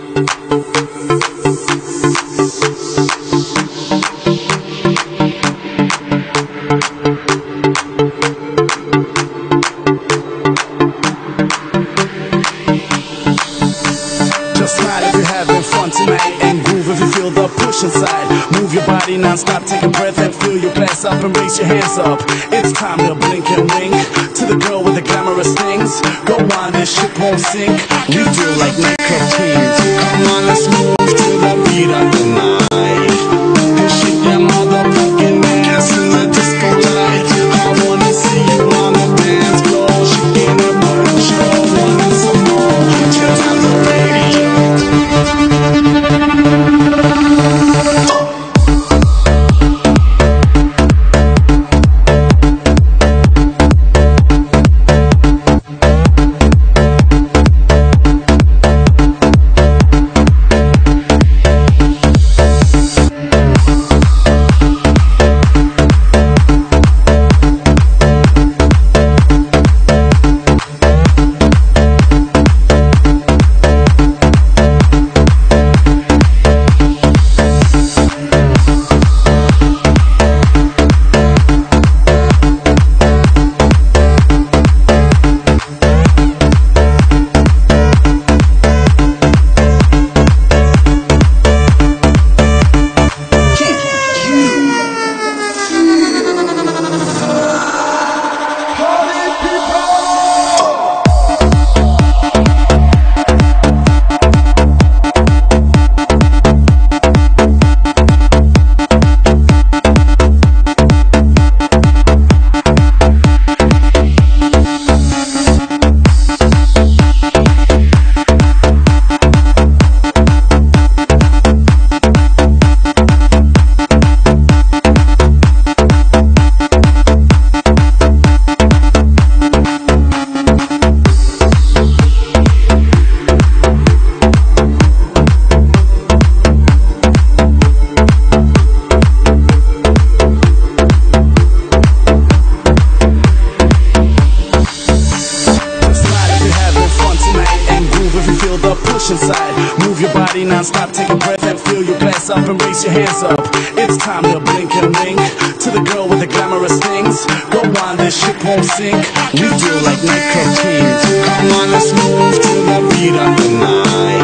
Just smile if you're having fun tonight, and groove if you feel the push inside. Move your body non-stop, take a breath and fill your glass up and raise your hands up. It's time to blink and wink to the girl with the glamorous things. Go on, this ship won't sink. We feel like nightclub kings. Come on, let's move to the beat of the night and shake that motherfucking ass in the disco light. I wanna see you on the dance floor, shaking that butt and show. Want some more? Turn on the radio. Inside. Move your body non-stop, take a breath and fill your glass up and raise your hands up. It's time to blink and wink to the girl with the glamorous things. Go on, this ship won't sink. We feel like nightclub kings. Come on, let's move to the beat of the night.